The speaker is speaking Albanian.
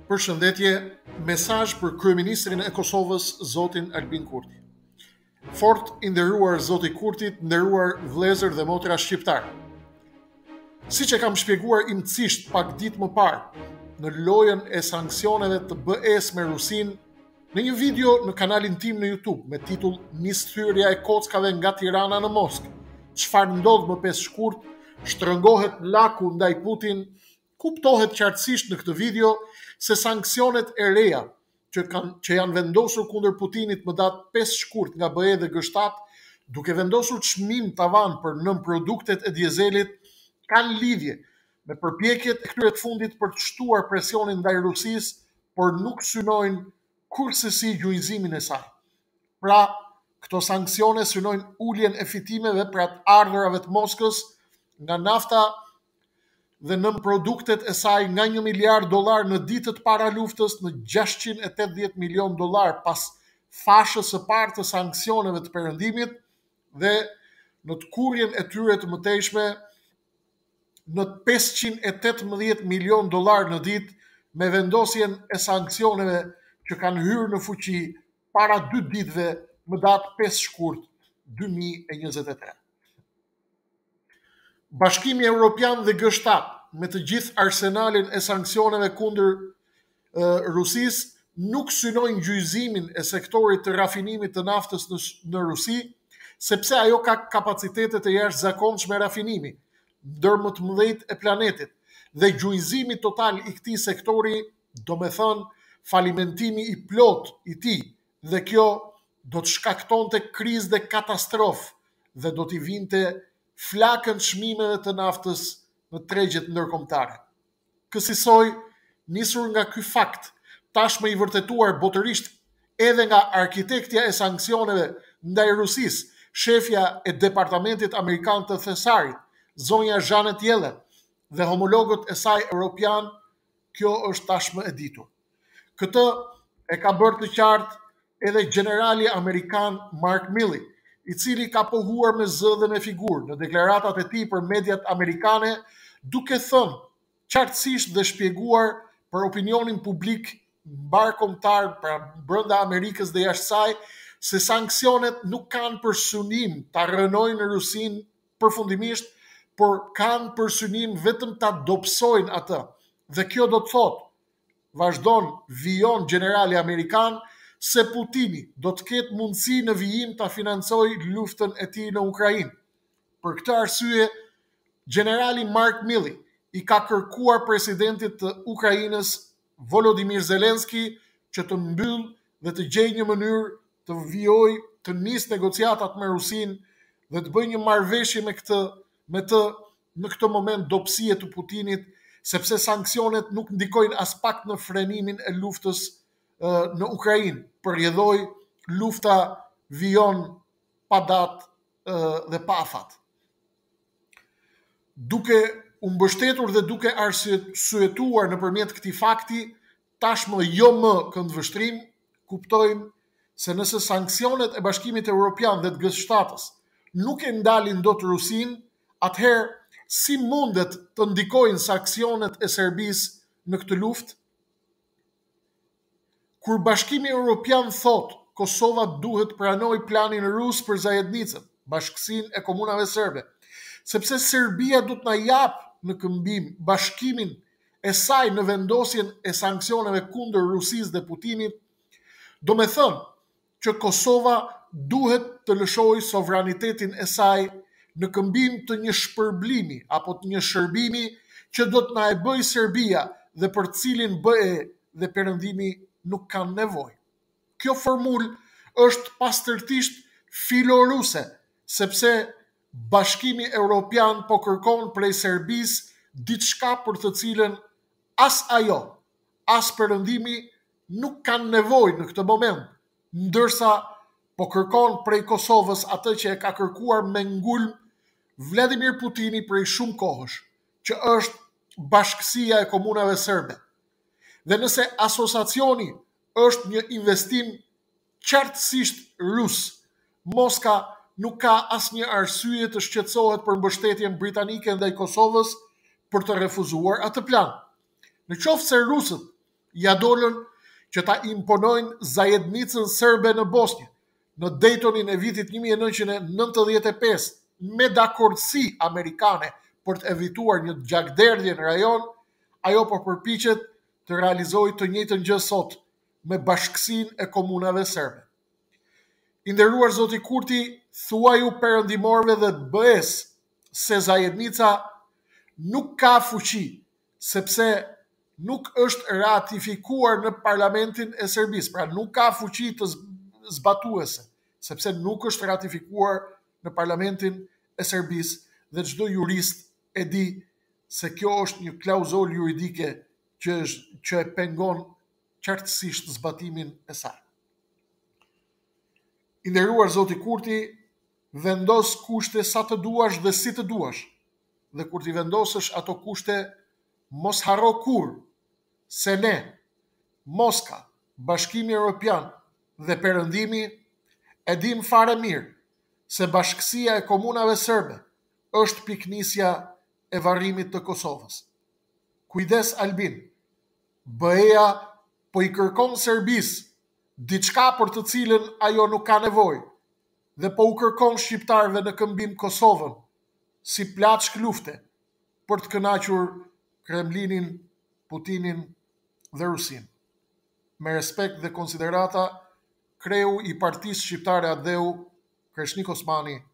Përshëndetje, mesazh për kryeministrin e Kosovës, zotin Albin Kurti. Fort i nderuar zoti Kurtit, nderuar vëllezër dhe motra shqiptar. Siç e kam shpjeguar imëcisht pak ditë më parë, në lojën e sanksioneve të BE-s me Rusin, në një video në kanalin tim në YouTube me titull "Nisthyrja e kockave nga Tirana në Moskë. Çfarë ndodh më 5 shkurt? Shtrëngohet laku ndaj Putin", kuptohet qartësisht në këtë video se sanksionet e reja që janë vendosur kundër Putinit më datë 5 shkurt nga BE dhe G7, duke vendosur çmim tavan për nën produktet e dizelit, kanë lidhje me përpjekjet e këtyre të fundit për të shtuar presionin ndaj Rusisë, por nuk synojnë kurrësësi gjujzimin e saj. Pra, këto sanksione synojnë uljen e fitimeve pra të ardhurave të Moskës nga nafta dhe nën produktet e saj nga $1 miliard në ditët para luftës në $680 milion pas fashës së parë të sanksioneve të perëndimit dhe në të kurrjen e tyre të mëtejshme në $518 milion në ditë me vendosjen e sanksioneve që kanë hyrë në fuqi para 2 ditëve më datë 5 shkurt 2023. Bashkimi Evropian dhe G7 me të gjithë arsenalin e sanksioneve kundër Rusisë nuk synojnë gjyzimin e sektorit të rafinimit të naftës në Rusi, sepse ajo ka kapacitete të jashtëzakonshme rafinimi, ndër më të mëdhenjt e planetit, dhe gjyzimi total i këtij sektori, do me thënë falimentimi i plot i tij, dhe kjo do të shkaktonte krizë dhe katastrofë dhe do t'i vinte flakën çmimeve të naftës në tregjet ndërkombëtare. Kësaj, nisur nga ky fakt, tashmë i vërtetuar botërisht edhe nga arkitektja e sanksioneve ndaj Rusisë, shefja e Departamentit Amerikan të Thesarit, zonja Janet Yellen, dhe homologët e saj europian, kjo është tashmë e ditur. Këtë e ka bërë të qartë edhe generali amerikan Mark Milley, i cili ka pohuar me zë dhe me figurë në deklaratat e tij për mediat amerikane, duke thënë qartësisht dhe shpjeguar për opinionin publik mbarkombëtar, pra brenda Amerikës dhe jashtë saj, se sanksionet nuk kanë për synim ta rënojnë Rusin përfundimisht, por kanë për synim vetëm ta dobësojnë atë. Dhe kjo do të thotë, vazhdon vijon generali amerikan, se Putini do të ketë mundësi në vijim ta financojë luftën e tij në Ukrainë. Për këtë arsye, generali Mark Milley i ka kërkuar presidentit të Ukrainës Volodymyr Zelensky që të mbyllë dhe të gjejë një mënyrë të vijojë të nisë negociatat me Rusin dhe të bëjë një marrëveshje me të në këtë moment dobësie të Putinit, sepse sanksionet nuk ndikojnë as pak në frenimin e luftës në Ukrainë, përjedhoi lufta vijon pa datë dhe pa afat. Duke u mbështetur dhe duke arsyetuar nëpërmjet këtij fakti, tashmë jo më këndvështrim, kuptojmë se nëse sanksionet e Bashkimit Evropian dhe të G7-s nuk e ndalin dot Rusin, atëherë si mundet të ndikojnë sanksionet e Serbisë në këtë luftë? Kur Bashkimi Evropian thotë Kosova duhet pranoj planin rus për zajednicën, bashkësinë e komunave serbe, sepse Serbia do të na japë në këmbim bashkimin e saj në vendosjen e sanksioneve kundër Rusisë dhe Putinit, do me thënë që Kosova duhet të lëshojë sovranitetin e saj në këmbim të një shpërblimi apo të një shërbimi që do të na e bëjë Serbia dhe për cilin BE dhe perëndimi nuk kanë nevojë. Kjo formulë është pastërtisht filoruse, sepse Bashkimi Evropian po kërkon prej Serbisë diçka për të cilën as ajo, as perëndimi nuk kanë nevojë në këtë moment, ndërsa po kërkon prej Kosovës atë që e ka kërkuar me ngulm Vladimir Putini prej shumë kohësh, që është bashkësia e komunave serbe. Dhe nëse asociacioni është një investim qartësisht rus, Moska nuk ka asnjë arsye të shqetësohet për mbështetjen britanike ndaj Kosovës për të refuzuar atë plan. Në qoftë se rusët ja dolën që ta imponojnë zajednicën serbe në Bosnjë, në Daytonin e vitit 1995, me dakordsi amerikane për të evituar një gjakderdhje në rajon, ajo po përpiqet të realizojë të njëjtën gjë sot me bashkësinë e komunave serbe. I nderuar zoti Kurti, thuaju perëndimorëve dhe BE-s se zajednica nuk ka fuqi, sepse nuk është ratifikuar në Parlamentin e Serbisë, pra nuk ka fuqi të zbatuese, sepse nuk është ratifikuar në Parlamentin e Serbisë dhe çdo jurist e di se kjo është një klauzol juridike që e pengon qartësisht zbatimin e saj. I nderuar zoti Kurti, vendos kushte sa të duash dhe si të duash, dhe kur t'i vendosësh ato kushte, mos harro kur se ne, Moska, Bashkimi Evropian dhe Perëndimi e dim fare mirë se bashkësia e komunave serbe është piknisja e varrimit të Kosovës. Kujdes Albin, BE-ja po i kërkon Serbisë diçka për të cilën ajo nuk ka nevojë dhe po u kërkon shqiptarëve në këmbim Kosovën si plaçk lufte për të kënaqur Kremlinin, Putinin dhe Rusin. Me respekt dhe konsiderata, kreu i Partisë Shqiptare ADEU, Kreshnik Osmani,